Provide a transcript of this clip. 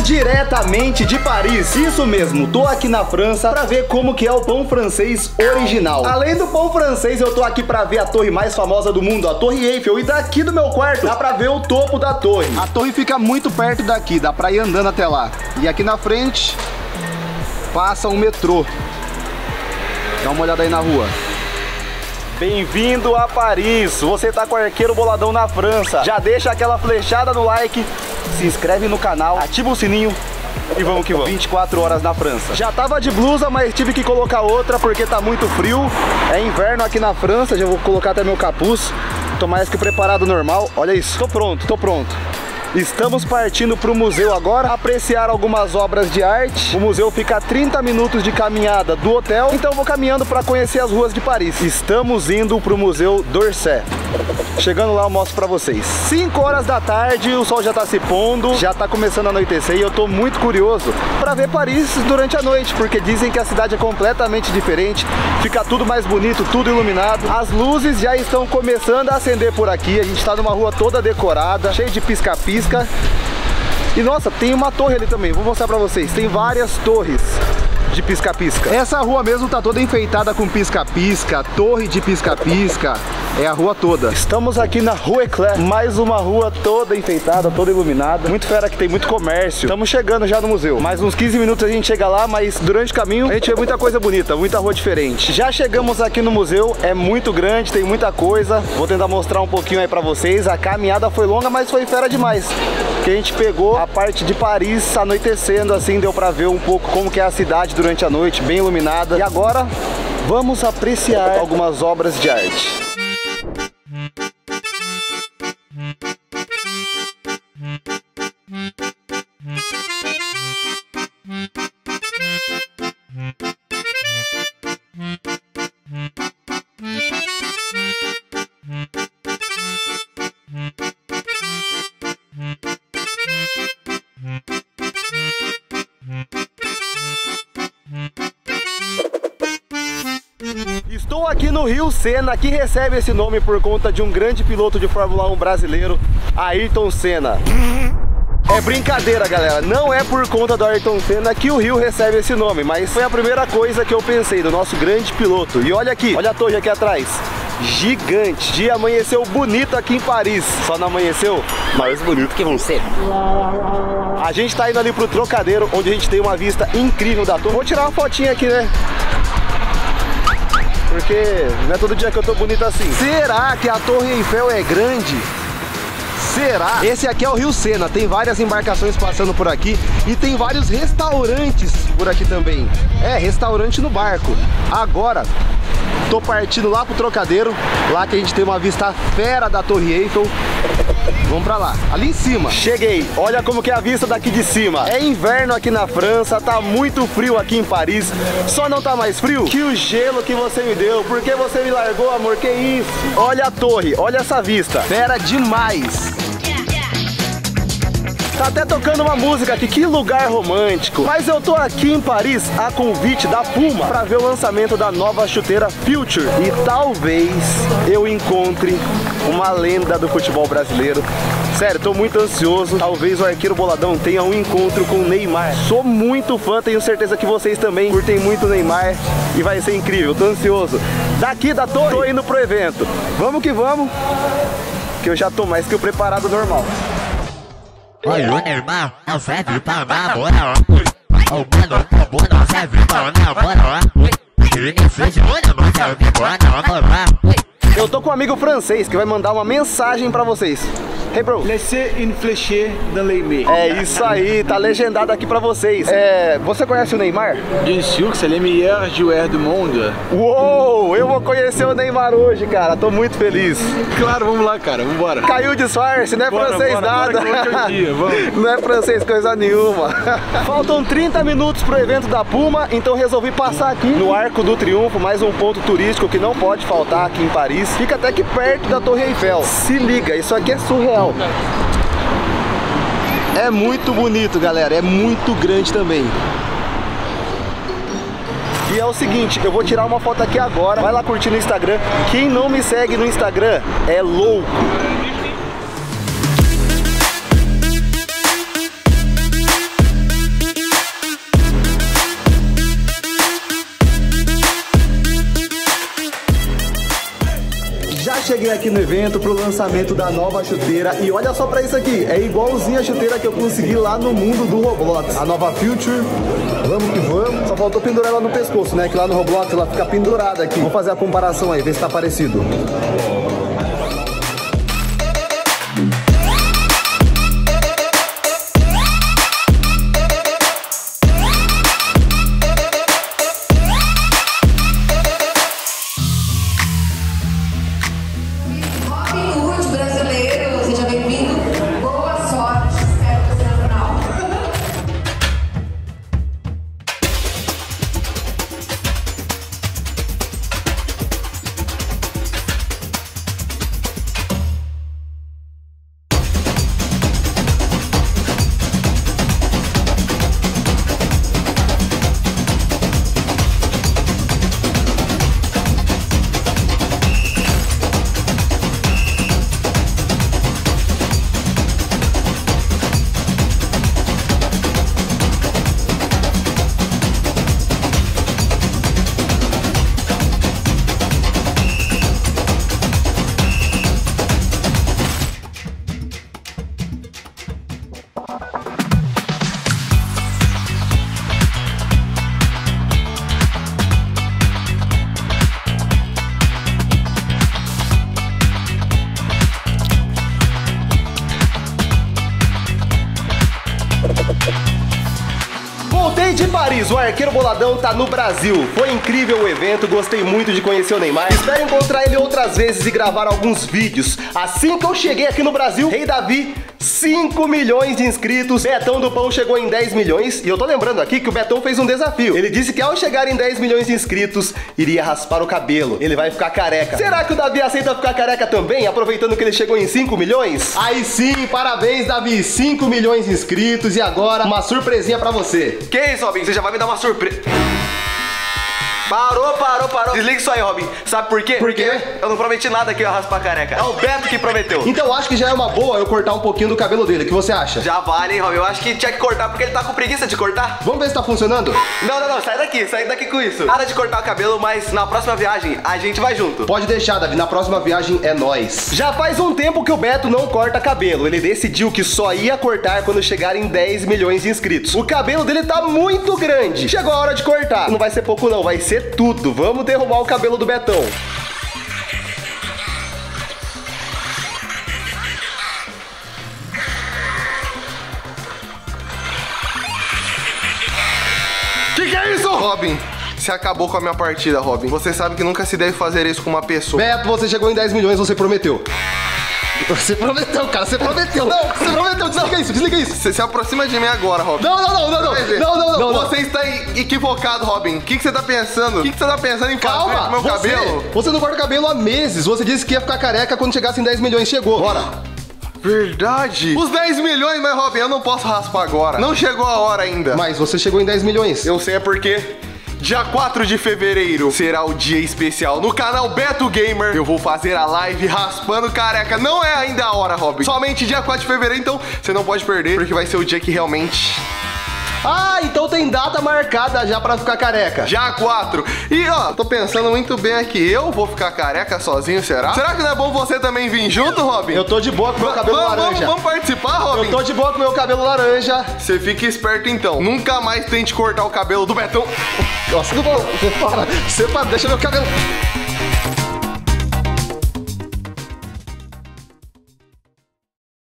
diretamente de Paris. Isso mesmo, tô aqui na França pra ver como que é o pão francês original. Além do pão francês, eu tô aqui pra ver a torre mais famosa do mundo, a Torre Eiffel. E daqui do meu quarto dá pra ver o topo da torre. A torre fica muito perto daqui, dá pra ir andando até lá. E aqui na frente passa um metrô. Dá uma olhada aí na rua. Bem-vindo a Paris. Você tá com o arqueiro boladão na França. Já deixa aquela flechada no like, se inscreve no canal, ativa o sininho e vamos que vamos. 24 horas na França. Já tava de blusa, mas tive que colocar outra porque tá muito frio. É inverno aqui na França, já vou colocar até meu capuz. Tô mais que preparado normal. Olha isso, tô pronto, tô pronto. Estamos partindo para o museu agora, apreciar algumas obras de arte. O museu fica a 30 minutos de caminhada do hotel, então vou caminhando para conhecer as ruas de Paris. Estamos indo para o Museu d'Orsay. Chegando lá eu mostro para vocês. 5 horas da tarde, o sol já está se pondo, já está começando a anoitecer e eu tô muito curioso para ver Paris durante a noite, porque dizem que a cidade é completamente diferente, fica tudo mais bonito, tudo iluminado. As luzes já estão começando a acender por aqui, a gente está numa rua toda decorada, cheia de pisca-pisca. E nossa, tem uma torre ali também, vou mostrar pra vocês. Tem várias torres de pisca-pisca. Essa rua mesmo tá toda enfeitada com pisca-pisca, torre de pisca-pisca. É a rua toda. Estamos aqui na Rue Eclair, mais uma rua toda enfeitada, toda iluminada. Muito fera que tem muito comércio. Estamos chegando já no museu. Mais uns 15 minutos a gente chega lá, mas durante o caminho a gente vê muita coisa bonita, muita rua diferente. Já chegamos aqui no museu, é muito grande, tem muita coisa. Vou tentar mostrar um pouquinho aí pra vocês. A caminhada foi longa, mas foi fera demais. Que a gente pegou a parte de Paris anoitecendo, assim, deu pra ver um pouco como que é a cidade durante a noite, bem iluminada. E agora vamos apreciar algumas obras de arte. Estou aqui no Rio Sena, que recebe esse nome por conta de um grande piloto de Fórmula 1 brasileiro, Ayrton Senna. É brincadeira, galera, não é por conta do Ayrton Senna que o Rio recebe esse nome, mas foi a primeira coisa que eu pensei do nosso grande piloto. E olha aqui, olha a torre aqui atrás, gigante. Dia amanheceu bonito aqui em Paris, só não amanheceu mais bonito que você. A gente tá indo ali pro Trocadeiro, onde a gente tem uma vista incrível da torre. Vou tirar uma fotinha aqui, né? Porque não é todo dia que eu tô bonito assim. Será que a Torre Eiffel é grande? Será? Esse aqui é o Rio Sena, tem várias embarcações passando por aqui e tem vários restaurantes por aqui também. É, restaurante no barco. Agora, tô partindo lá pro Trocadeiro, lá que a gente tem uma vista fera da Torre Eiffel. Vamos pra lá, ali em cima. Cheguei, olha como que é a vista daqui de cima. É inverno aqui na França, tá muito frio aqui em Paris. Só não tá mais frio que o gelo que você me deu. Por que você me largou, amor? Que isso? Olha a torre, olha essa vista. Fera demais. Tá até tocando uma música aqui, que lugar romântico. Mas eu tô aqui em Paris a convite da Puma pra ver o lançamento da nova chuteira Future. E talvez eu encontre uma lenda do futebol brasileiro. Sério, tô muito ansioso. Talvez o arqueiro boladão tenha um encontro com o Neymar. Sou muito fã, tenho certeza que vocês também curtem muito o Neymar. E vai ser incrível, tô ansioso. Daqui da torre, tô indo pro evento. Vamos que vamos, que eu já tô mais que o preparado normal. Olha o Neymar, não serve pra namorar. O mano acabou, não serve pra namorar. Ele nem fez olha, não serve pra namorar. Eu tô com um amigo francês que vai mandar uma mensagem pra vocês. Hey bro, Laissez une flèche dans les mains. é isso aí, tá legendado aqui pra vocês. Você conhece o Neymar? Bien sûr que c'est le meilleur joueur du monde. Uou, eu vou conhecer o Neymar hoje, cara, tô muito feliz. Claro, vamos lá, cara, vambora. Caiu o disfarce, não é francês nada. Não é francês coisa nenhuma. Faltam 30 minutos pro evento da Puma, então resolvi passar aqui no Arco do Triunfo, mais um ponto turístico que não pode faltar aqui em Paris. Fica até que perto da Torre Eiffel. Se liga, isso aqui é surreal. É muito bonito, galera, é muito grande também. E é o seguinte, eu vou tirar uma foto aqui agora. Vai lá curtir no Instagram. Quem não me segue no Instagram é louco. cheguei aqui no evento pro lançamento da nova chuteira e olha só pra isso aqui, é igualzinho a chuteira que eu consegui lá no mundo do Roblox. A nova Future, vamos que vamos. Só faltou pendurar ela no pescoço, né? Que lá no Roblox ela fica pendurada aqui. Vou fazer a comparação aí, ver se tá parecido. Voltei de Paris, o Arqueiro Boladão tá no Brasil. Foi incrível o evento, gostei muito de conhecer o Neymar. Espero encontrar ele outras vezes e gravar alguns vídeos. Assim que eu cheguei aqui no Brasil, Rei Davi, 5 milhões de inscritos. Betão do Pão chegou em 10 milhões. E eu tô lembrando aqui que o Betão fez um desafio. Ele disse que ao chegar em 10 milhões de inscritos, iria raspar o cabelo. Ele vai ficar careca. Será que o Davi aceita ficar careca também, aproveitando que ele chegou em 5 milhões? Aí sim, parabéns, Davi. 5 milhões de inscritos. E agora, uma surpresinha pra você. Que isso, Robin? Você já vai me dar uma surpresa. Parou. Desliga isso aí, Robin. Sabe por quê? Por quê? Eu não prometi nada que eu ia raspar a careca. É o Beto que prometeu. Então acho que já é uma boa eu cortar um pouquinho do cabelo dele. O que você acha? Já vale, hein, Robin? Eu acho que tinha que cortar porque ele tá com preguiça de cortar. Vamos ver se tá funcionando? Não. Sai daqui com isso. Nada de cortar o cabelo, mas na próxima viagem a gente vai junto. Pode deixar, Davi. Na próxima viagem é nóis. Já faz um tempo que o Beto não corta cabelo. Ele decidiu que só ia cortar quando chegar em 10 milhões de inscritos. O cabelo dele tá muito grande. Chegou a hora de cortar. Não vai ser pouco não, vai ser tudo. Vamos derrubar o cabelo do Betão. Que é isso? Robin, você acabou com a minha partida, Robin. Você sabe que nunca se deve fazer isso com uma pessoa. Beto, você chegou em 10 milhões, você prometeu. Você prometeu, cara, você prometeu. Não, você prometeu, desliga isso. Você se aproxima de mim agora, Robin. Não. Você está equivocado, Robin. O que você tá pensando? O que você tá pensando em fazer com meu cabelo? Você não corta cabelo há meses. Você disse que ia ficar careca quando chegasse em 10 milhões. Chegou. Bora. Verdade. Os 10 milhões, mas Robin, eu não posso raspar agora. Não chegou a hora ainda. Mas você chegou em 10 milhões. Eu sei, é porque dia 4 de fevereiro será o dia especial no canal Beto Gamer. Eu vou fazer a live raspando careca. Não é ainda a hora, Robin. Somente dia 4 de fevereiro, então você não pode perder, porque vai ser o dia que realmente... Ah, então tem data marcada já pra ficar careca. Dia 4. E ó, tô pensando muito bem aqui. Eu vou ficar careca sozinho, será? Será que não é bom você também vir junto, Robin? Eu tô de boa com meu cabelo laranja. Vamos participar, Robin? Eu tô de boa com meu cabelo laranja. Você fica esperto então. Nunca mais tente cortar o cabelo do Betão. Nossa, você para, deixa meu cabelo.